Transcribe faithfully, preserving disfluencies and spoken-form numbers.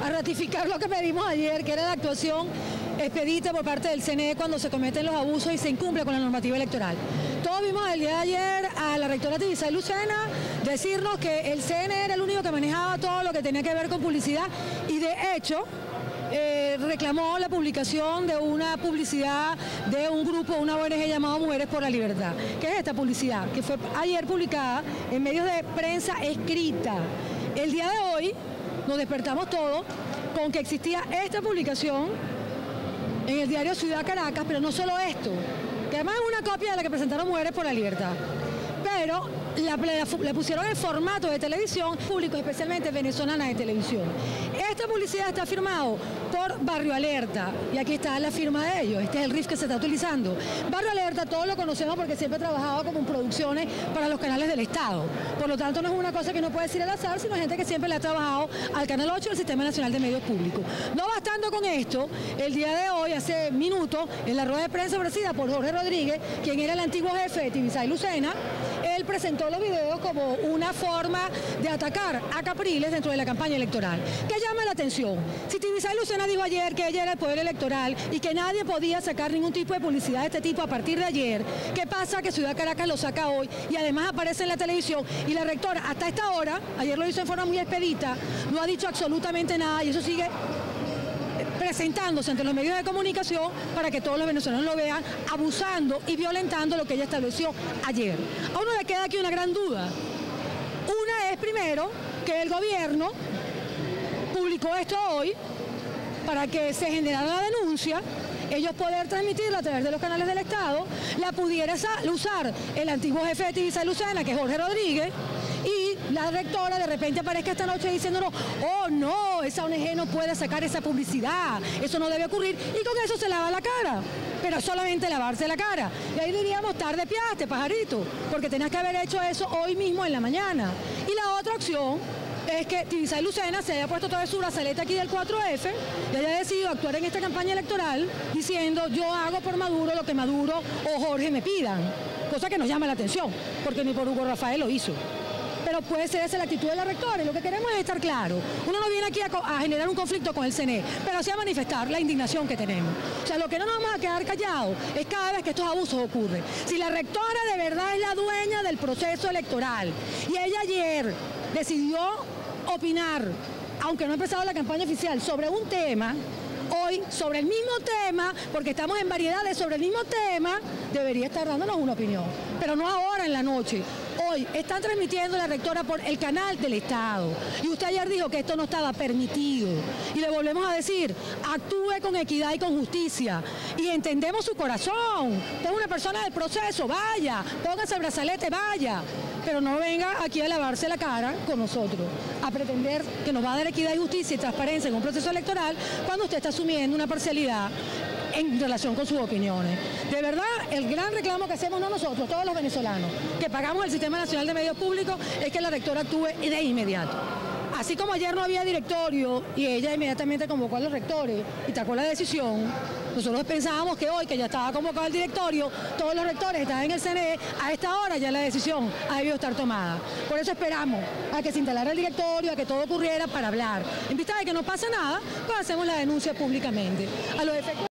a ratificar lo que pedimos ayer, que era la actuación expedita por parte del C N E cuando se cometen los abusos y se incumple con la normativa electoral. Todos vimos el día de ayer a la rectora Tibisay Lucena decirnos que el C N E era el único que manejaba todo lo que tenía que ver con publicidad y de hecho eh, reclamó la publicación de una publicidad de un grupo, una O N G llamado Mujeres por la Libertad. ¿Qué es esta publicidad? Que fue ayer publicada en medios de prensa escrita. El día de hoy nos despertamos todos con que existía esta publicación en el diario Ciudad Caracas, pero no solo esto, que además es una copia de la que presentaron Mujeres por la Libertad, pero la, la, la pusieron en formato de televisión público, especialmente venezolana de televisión. Esta publicidad está firmado por Barrio Alerta, y aquí está la firma de ellos, este es el R I F que se está utilizando. Barrio Alerta todos lo conocemos porque siempre ha trabajado como en producciones para los canales del Estado, por lo tanto no es una cosa que no puede decir al azar, sino gente que siempre le ha trabajado al Canal ocho del Sistema Nacional de Medios Públicos. No bastando con esto, el día de hoy, hace minutos, en la rueda de prensa ofrecida por Jorge Rodríguez, quien era el antiguo jefe de Tibisay Lucena, él presentó los videos como una forma de atacar a Capriles dentro de la campaña electoral. ¿Qué llama la atención? Si Tibisay Lucena dijo ayer que ella era el poder electoral y que nadie podía sacar ningún tipo de publicidad de este tipo a partir de ayer, ¿qué pasa? Que Ciudad Caracas lo saca hoy y además aparece en la televisión y la rectora hasta esta hora, ayer lo hizo en forma muy expedita, no ha dicho absolutamente nada y eso sigue presentándose ante los medios de comunicación para que todos los venezolanos lo vean, abusando y violentando lo que ella estableció ayer. A uno le queda aquí una gran duda. Una es, primero, que el gobierno publicó esto hoy para que se generara la denuncia, ellos poder transmitirla a través de los canales del Estado, la pudiera usar el antiguo jefe de Tibisay Lucena, que es Jorge Rodríguez, y la rectora de repente aparezca esta noche diciéndonos, oh no, esa O N G no puede sacar esa publicidad, eso no debe ocurrir, y con eso se lava la cara, pero solamente lavarse la cara. Y ahí diríamos, tarde piaste, pajarito, porque tenías que haber hecho eso hoy mismo en la mañana. Y la otra opción es que Tibisay Lucena se haya puesto toda su brazalete aquí del cuatro F y haya decidido actuar en esta campaña electoral diciendo yo hago por Maduro lo que Maduro o Jorge me pidan, cosa que nos llama la atención, porque ni por Hugo Rafael lo hizo. Pero puede ser esa la actitud de la rectora y lo que queremos es estar claro. Uno no viene aquí a, a generar un conflicto con el C N E, pero sí a manifestar la indignación que tenemos. O sea, lo que no nos vamos a quedar callados es cada vez que estos abusos ocurren. Si la rectora de verdad es la dueña del proceso electoral y ella ayer decidió opinar, aunque no ha empezado la campaña oficial, sobre un tema, hoy sobre el mismo tema, porque estamos en variedades sobre el mismo tema, debería estar dándonos una opinión, pero no ahora en la noche. Hoy están transmitiendo la rectora por el canal del Estado y usted ayer dijo que esto no estaba permitido y le volvemos a decir, actúe con equidad y con justicia y entendemos su corazón, usted es una persona del proceso, vaya, póngase el brazalete, vaya, pero no venga aquí a lavarse la cara con nosotros, a pretender que nos va a dar equidad y justicia y transparencia en un proceso electoral cuando usted está asumiendo una parcialidad en relación con sus opiniones. De verdad, el gran reclamo que hacemos, no nosotros, todos los venezolanos, que pagamos el Sistema Nacional de Medios Públicos, es que la rectora actúe de inmediato. Así como ayer no había directorio y ella inmediatamente convocó a los rectores y sacó la decisión, nosotros pensábamos que hoy, que ya estaba convocado el directorio, todos los rectores estaban en el C N E, a esta hora ya la decisión ha debido estar tomada. Por eso esperamos a que se instalara el directorio, a que todo ocurriera para hablar. En vista de que no pasa nada, pues hacemos la denuncia públicamente. A los efectos